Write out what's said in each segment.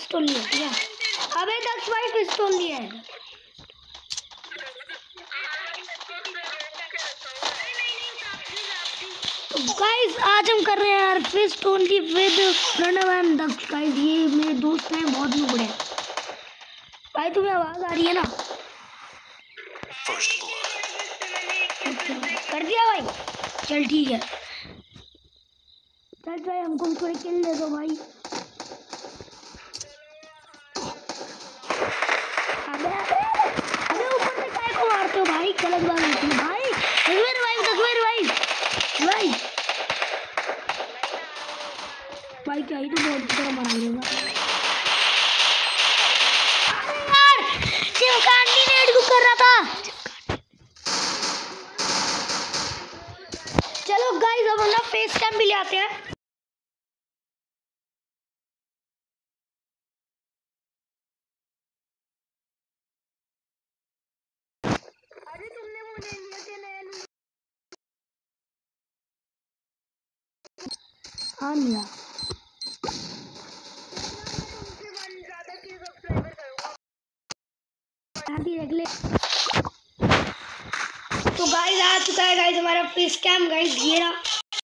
पिस्तौल लिया, ठीक है। अबे दक्ष भाई पिस्तौल लिया है। गाइस आज हम कर रहे हैं यार feast only with Pranav and Daksh. Guys ये मेरे दोस्त हैं, बहुत नुबड़े हैं। भाई तुम्हें आवाज आ रही है ना? कर दिया भाई, चल ठीक है। चल भाई हमको थोड़ी किल दे दो भाई। अबे अबे ऊपर से काय को मारते हो भाई, गलत बात होती है भाई। भाई भाई क्या ही तो बहुत तरह मार लेगा। अरे यार चिमकांडी ने एड कर रहा था। चलो गाइस अब हम ना फेस कैम भी ले आते हैं। अरे तुमने वो ले लिया थे नया? हाँ लिया। देख ले। तो गाइस आ चुका है गाइस हमारा फेस कैम। गाइस ये रहा।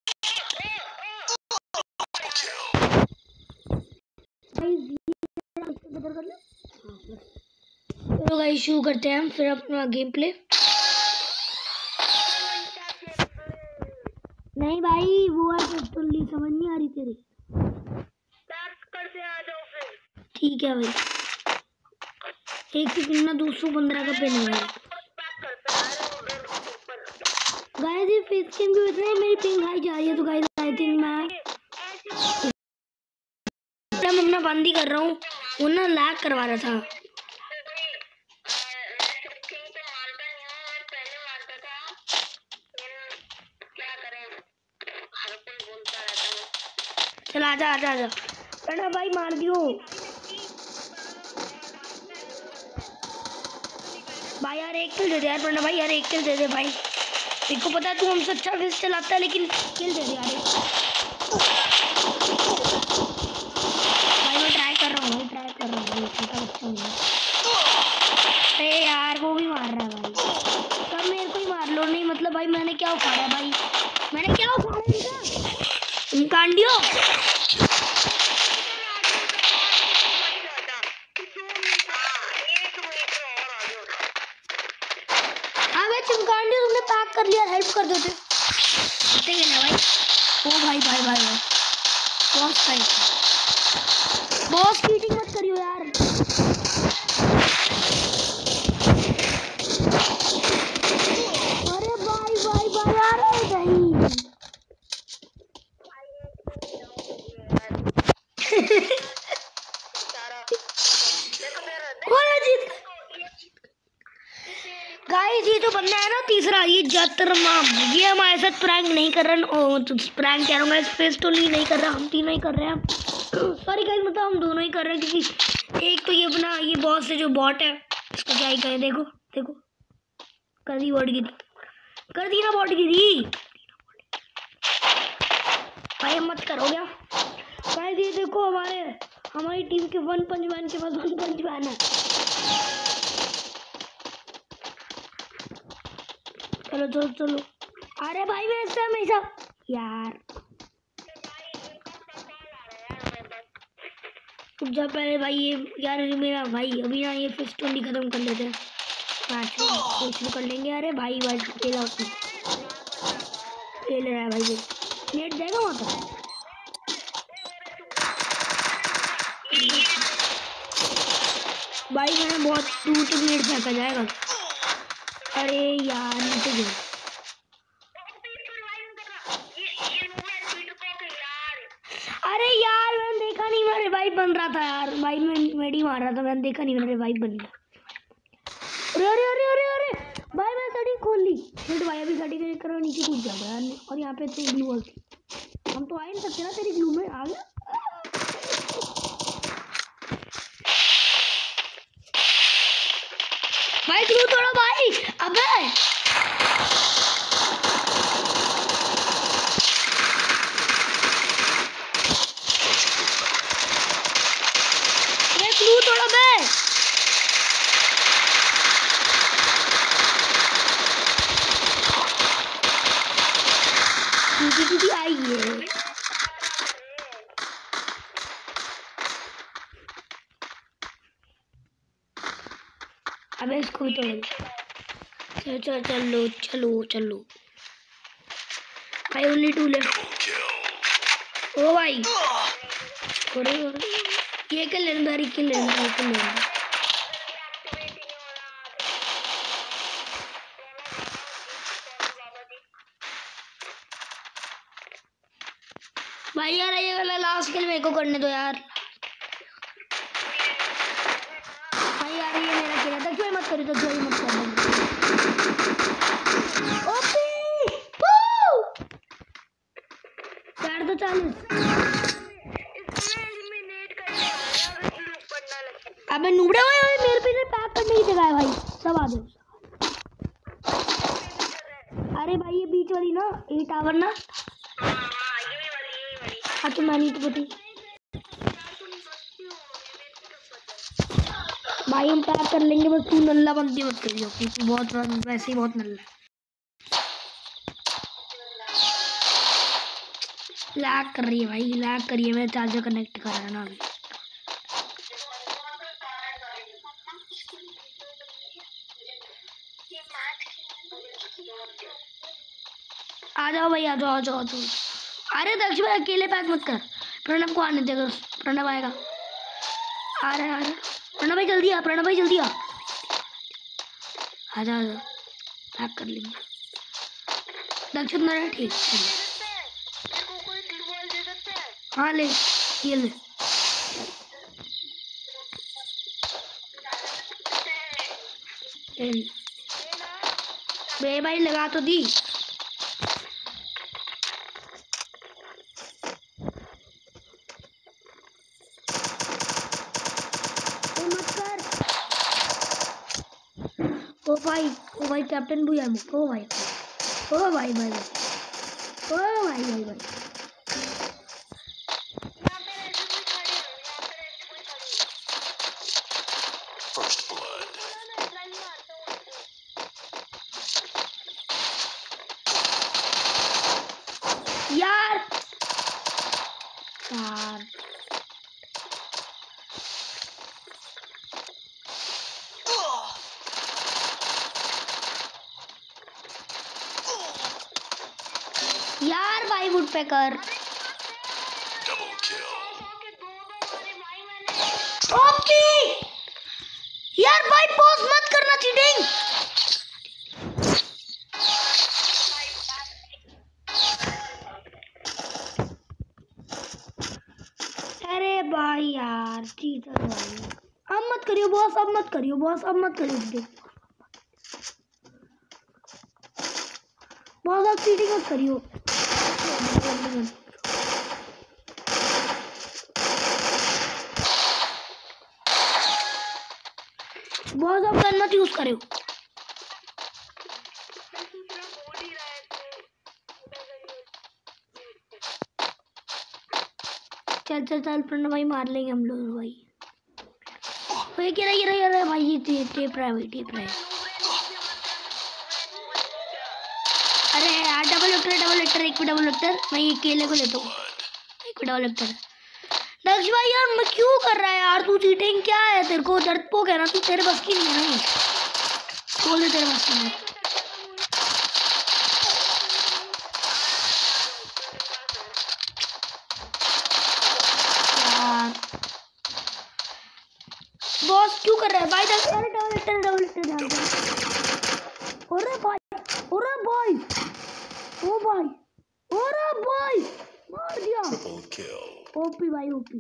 तो गाइस शुरू करते हैं हम फिर अपना गेम प्ले। नहीं भाई वो है पिस्तौल, समझ नहीं आ रही तेरी। ठीक है भाई, एक सेकंड ना 215 का पेन है गाइस। ये फेस कैम की वजह से मेरी पिंग हाई जा रही है। तो गाइस आई थिंक मैं अपना बंद ही कर रहा हूँ, वो ना लैग करवा रहा था। चल आजा आजा आजा प्रणव भाई, मार दियो भाई यार। एक किल दे दे यार प्रणव भाई, यार एक किल दे दे भाई। तेरे को पता है तू हमसे अच्छा फिस्ट चलाता है, लेकिन किल दे दे यार। भाई मैं ट्राई कर रहा हूँ छोटा बच्चा हूँ। अरे यार वो भी मार रहा है भाई, सब मेरे को ही मार लो। नहीं मतलब भाई मैंने क्या उखाड़ा है भाई, मैंने क्या उखाड़ा इनका कांडियो। चिमकांडी तुमने पैक कर लिया, हेल्प कर देते ना भाई। ओ भाई भाई भाई बॉस फाइट, बॉस चीटिंग मत करियो यार। अरे भाई भाई भाई यार नहीं गाइस ये जो बंदा है ना तीसरा, ये जतरमाम, ये हमारे साथ प्रैंक नहीं कर रहा। ओ तो प्रैंक कह रहा हूँ, फेस्टोल नहीं कर रहा, हम तीनों ही कर रहे हैं। सॉरी गाइस मतलब हम दोनों ही कर रहे हैं, क्योंकि एक तो ये अपना ये बॉस है जो बॉट है, इसको क्या ही कहें। देखो देखो कर दी बॉट गिरी, कर दी ना बॉट गिरी भाई, मत करो क्या गाइस। ये देखो हमारी टीम के 1 पंच मैन के पास 1 पंच मैन है। चलो चलो चलो। अरे भाई मैं इससे हमेशा यार रुक जा पहले भाई। ये यार मेरा भाई अभी ना ये फिस्टोन भी खत्म कर लेते हैं, मैच शुरू कर लेंगे। अरे भाई भाई खेल रहा है भाई, ये नेट जाएगा वहाँ पर। भाई मैंने बहुत दूर तक नेट फेंका जाएगा। अरे यार नीचे गया। अरे यार मैंने देखा नहीं, मेरा रिवाइव बन रहा था यार भाई, मैं मेडी मार रहा था, मैंने देखा नहीं, मेरा रिवाइव बन गया। अरे अरे अरे अरे अरे भाई मैं सेटिंग खोल ली। नेट भाई अभी सेटिंग करो, नीचे कूद जाएगा यार। और यहाँ पे तो ग्लू वॉल थी, हम तो आ ही नहीं सकते ना तेरी ग्लू में। आ गया भाई, ग्लू तोड़ो भाई। अबे अबे इसको भी तोड़। चलो चलो चलो चलो भाई, ओनली 2 लेफ्ट। ओ भाई ये कर लेना, ये लेना। भाई यार ये वाला लास्ट किल मेरे को करने दो यार। भाई यार ये मेरा किल है, दक्षिण मत करो, दक्षिण मत करो। चार तो 40। अबे नूबड़े हुए मेरे पे पैक करने की जगह है भाई, सब आ जाओ। अरे भाई ये बीच वाली ना, ये टावर ना। हाँ तो मैंने तो पता भाई, हम पैक कर लेंगे, बस तू नल्ला बनती मत करियो, क्योंकि बहुत वैसे ही बहुत नल्ला लैग कर रही है भाई, लैग कर रही है। मैं चार्जर कनेक्ट कर रहा है ना अभी। आ जाओ भाई, आ जाओ। अरे दक्ष भाई अकेले पैक मत कर, प्रणव को आने देगा, प्रणव आएगा। आ रहा है प्रणव भाई, जल्दी आ, प्रणव भाई जल्दी आ जा, पैक कर लेंगे। दक्ष मेरा ठीक। हाँ ले, ये ले। बे भाई लगा तो दी। ओ भाई कैप्टन भूया मुझ। ओ भाई यार यार भाई वुड पैकर ओके यार भाई, पॉज मत करना, चीटिंग। अरे भाई यार चीटर भाई, अब मत करियो बॉस, अब मत करियो बॉस, अब मत करियो बॉस, अब चीटिंग मत करियो। बहुत अब गन मत यूज करो। चल प्रणव भाई मार लेंगे हम लोग भाई। ये क्या रहा भाई, ये टेप रहा है भाई, टेप रहा है। अरे यार डबल लेक्टर एक भी डबल लेक्टर, मैं ये केले को लेता हूँ, एक भी डबल लेक्टर। दक्ष भाई यार मैं क्यों कर रहा है यार तू चीटिंग, क्या है तेरे को दर्द पोक है ना, तू तेरे बस की नहीं है ना, बोल दे तेरे बस की नहीं। बॉस क्यों कर रहा है भाई, डबल लेक्टर ध्यान दे। अरे भाई मार दिया। ओपी भाई ओपी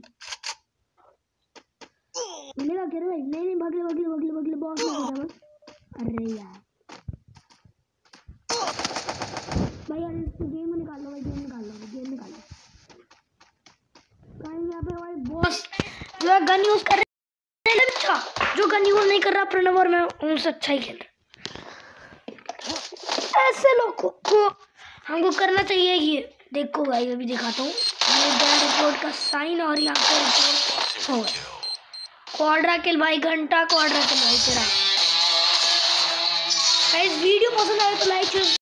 मिलेगा क्या रे भाई? नहीं भगले बॉस नहीं बस। अरे यार भाई यार इसको गेम निकाल लो भाई, गेम निकाल लो। गाइस यहाँ पे भाई बॉस जो है गन यूज कर रहे हैं, अच्छा जो गन यूज नहीं कर रहा प्रणव और मैं उनसे अच्छा ही खेल रहा। ऐसे लोगों को हमको करना चाहिए। ये देखो भाई अभी दिखाता हूँ, रिपोर्ट का साइन और यहाँ पे रिपोर्ट हो क्वाड्रा किल भाई, घंटा क्वाड्रा किल भाई तेरा। गाइस वीडियो पसंद आए तो लाइक